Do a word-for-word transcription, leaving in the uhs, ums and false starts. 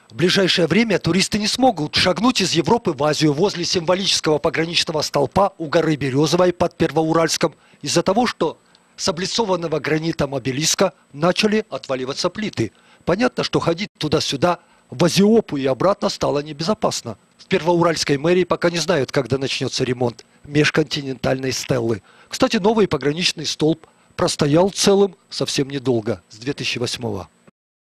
В ближайшее время туристы не смогут шагнуть из Европы в Азию возле символического пограничного столпа у горы Березовой под Первоуральском из-за того, что с облицованного гранитом обелиска начали отваливаться плиты. Понятно, что ходить туда-сюда, в Азиопу и обратно стало небезопасно. В Первоуральской мэрии пока не знают, когда начнется ремонт межконтинентальной стеллы. Кстати, новый пограничный столб простоял целым совсем недолго, с две тысячи восьмого.